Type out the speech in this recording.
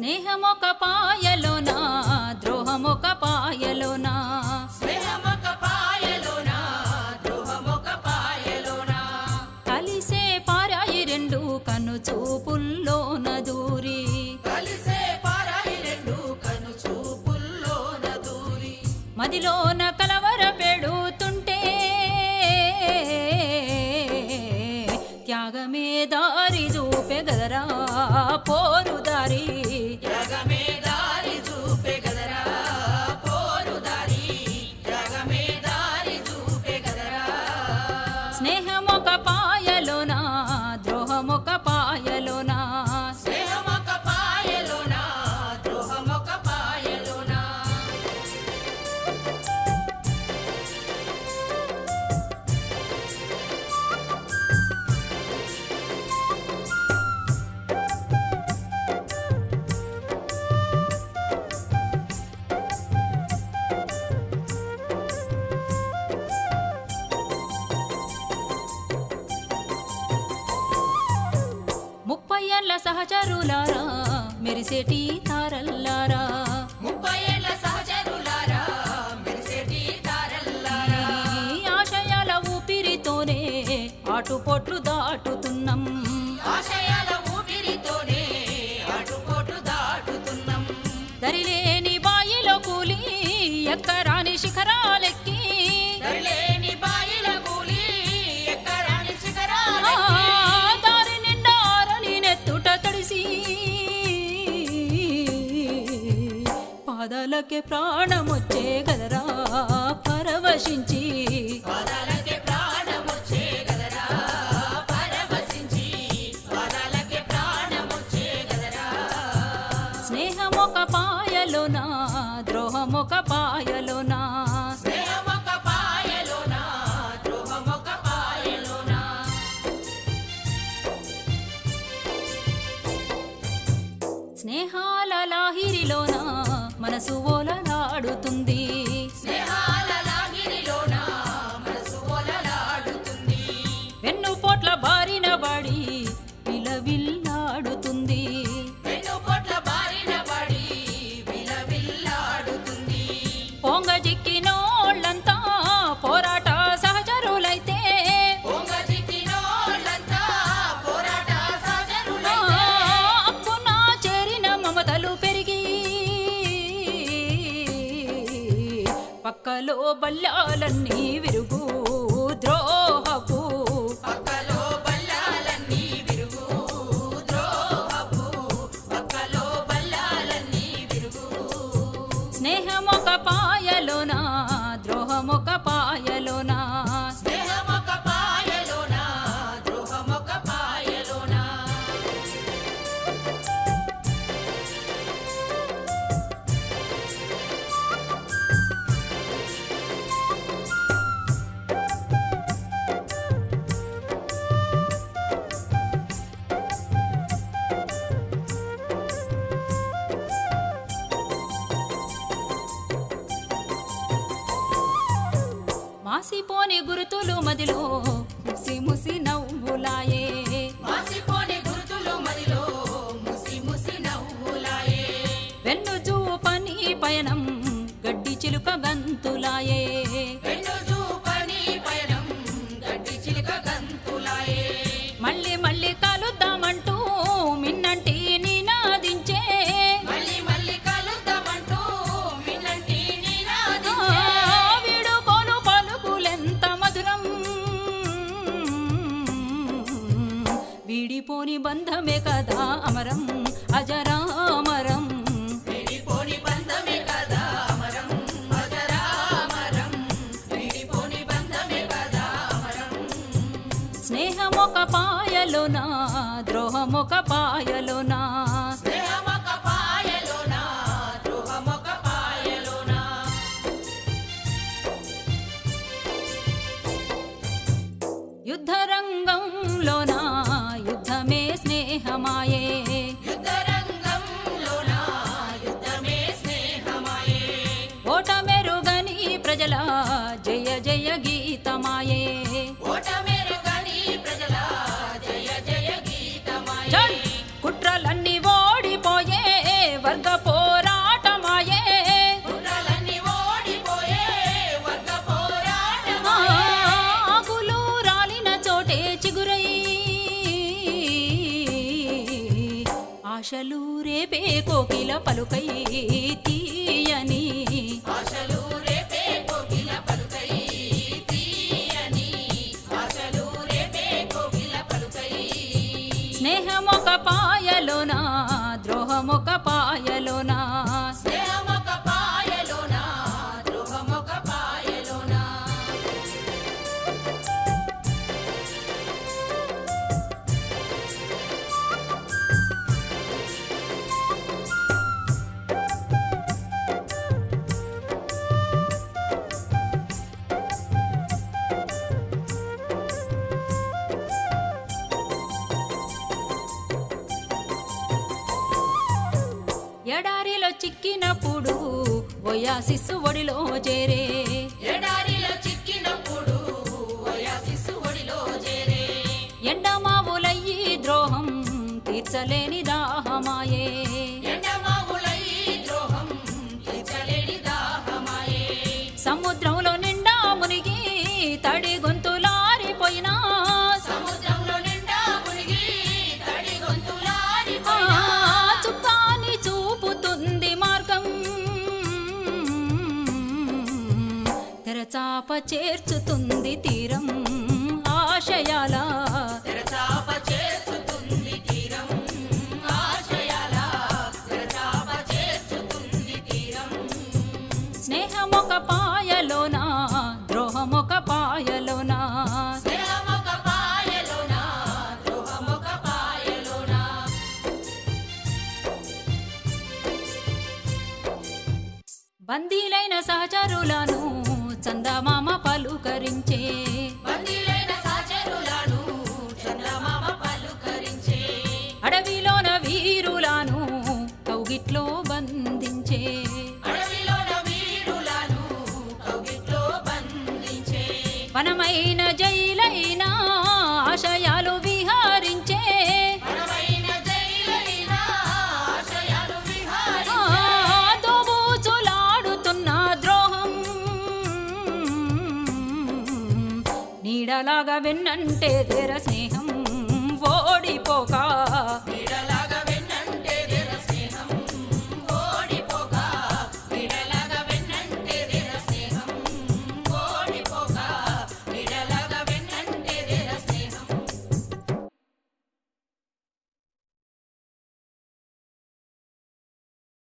స్నేహమొక పాయలోనా ద్రోహమొక పాయలోనా స్నేహమొక పాయలోనా ద్రోహమొక పాయలోనా కలిసే పారాయి రెండు కను చూపుల్లోన దూరి కలిసే పారాయి రెండు కను చూపుల్లోన దూరి మదిలోన కలవర పెడుతుంటే త్యాగమే దారి చూపే గదరా పోరు దారి త్యాగమే దారి చూపే గదరా పోరు దారి త్యాగమే దారి చూపే గదరా స్నేహమొక పాయలోనా ద్రోహమొక పాయలోనా స్నేహమొక పాయలోనా ద్రోహమొక పాయలోనా ముప్పై ఏళ్ల సహచరులారా మెరిసేటి తారల్లారా 30 ఏళ్ల సహచరులారా మెరిసేటి తారల్లారా ఈ ఆశయాల ఊపిరితోనే ఆటుపోట్లు దాటుతున్నాం ఆశయాల ఊపిరితోనే అడుపోట్లు దాటుతున్నాం దరిలేని బాయిలో కూలి ఎక్కరాని శిఖరాలెక్కి దరిలేని బాయిల కూలి ఎక్కరాని ఆ, శిఖరాలెక్కి దారి నిండా ఆరని నెత్తుట తడిసి పాదాలకే ప్రాణమొచ్చే గదరా పరవశించి పాదాలకే ప్రాణమొచ్చే గదరా పరవశించి పాదాలకే ప్రాణమొచ్చే గదరా స్నేహమొక పాయలోనా ద్రోహమొక పాయలోనా స్నేహమొక పాయలోనా ద్రోహమొక పాయలోనా స్నేహాల లాహిరిలోన మనసు ఓలలాడుతుంది స్నేహాల లాగిరిలోన మనసు ఓలలాడుతుంది వెన్నుపోట్ల బారిన బడి విలవిల్లాడుతుంది వెన్నుపోట్ల బారిన పడి విలవిల్లాడుతుంది పొంగ జిక్కినోళ్ళంతా పోరాట సహచరులైతే పొంగ చిక్కినోళ్ళంతా పోరాట ఆ, సహచరులైతే అప్పున చేరిన మమతలు పెరిగి పక్కలో బల్లాలన్నీ విరుగు ద్రోహపు పక్కలో బల్లాలన్నీ విరుగు ద్రోహపు పక్కలో బల్లాలన్నీ విరుగు స్నేహమొక పాయలోనా ద్రోహమొక పాయలోనా స్నేహమొక పాయలోనా ద్రోహమొక పాయలోనా మాసిపోని గురుతులు మదిలో ముసి ముసి నవ్వులాయే మాసిపోని గుర్తులు మదిలో ముసి ముసి నవ్వులాయే వెన్ను చూపని పయనం గడ్డి చిలుక గంతులాయే వెన్ను చూపని పయనం గడ్డి చిలుక గంతులాయే మళ్ళీ మళ్ళీ కలుద్దామంటూ మిన్నంటి నినాదించే మళ్ళీ మళ్ళీ కలుద్దామంటూ మిన్నంటి ఆ, నినాదించే వీడుకోలు పలుకులెంత మధురం వీడిపోని బంధమే కదా అమరం అజరామరం విడిపోని బంధమే కదా అమరం అజరామరం విడిపోని బంధమే కదా అమరం స్నేహమొక పాయలోనా ద్రోహమొక పాయలోనా స్నేహమొక పాయలోనా ద్రోహమొక పాయలోనా యుద్ధరంగంలోనా యుద్ధమే స్నేహమాయే యుద్ధరంగంలోనా యుద్ధమే స్నేహమాయే ఓటమెరుగని ప్రజల జయ జయ గీతమాయే ఓటమెరుగని ప్రజల జయ జయ గీతమాయే చల్ కుట్రలన్నీ ఓడి ఆశలు రేపే కోకిల పలుకై తీయని ఆశలు రేపే కోకిల పలుకై తీయని ఆశలు రేపే కోకిల పలుకై స్నేహమొక పాయలోనా ద్రోహమొక పాయలోనా స్నేహమొక పాయలోనా ద్రోహమొక పాయలోనా ఎడారిలో చిక్కినప్పుడు ఓయాసిస్సు ఒడిలో చేరే ఎడారిలో చిక్కినప్పుడు ఓయాసిస్సు ఒడిలో చేరే ఎండమావులయ్యి ద్రోహం తీర్చలేని దాహమాయే ఎండమావులై ద్రోహం తీర్చలేని దాహమాయే సముద్రంలో నిండా మునిగి తడి గొంతులారిపోయినా సముద్రంలో నిండా మునిగి తడి గొంతులారిపోయినా చుక్కాని చూపుతుంది మార్గం తెరచాప చేర్చుతుంది తీరం ఆశయాల తెరచాప చేర్చుతుంది తీరం ఆశయాల తెరచాప చేర్చుతుంది తీరం స్నేహమొక పాయలోనా ద్రోహమొక పాయలోనా స్నేహమొక పాయలోనా ద్రోహమొక పాయలోనా బందీలైన సహచరులను చందమామ పలుకరించే బందీలైన సహచరులను చందమామ పలుకరించే అడవిలోన వీరులను కౌగిట్లో బంధించే అడవిలోన వీరులను కౌగిట్లో బంధించే వనమైన జైలైన ఆశయాలు విహరించే మనమైన జైలైన ఆశయాలు విహారించే దోబూచులాడుతున్న ద్రోహం నీడలాగా వెన్నంటే తెర స్నేహం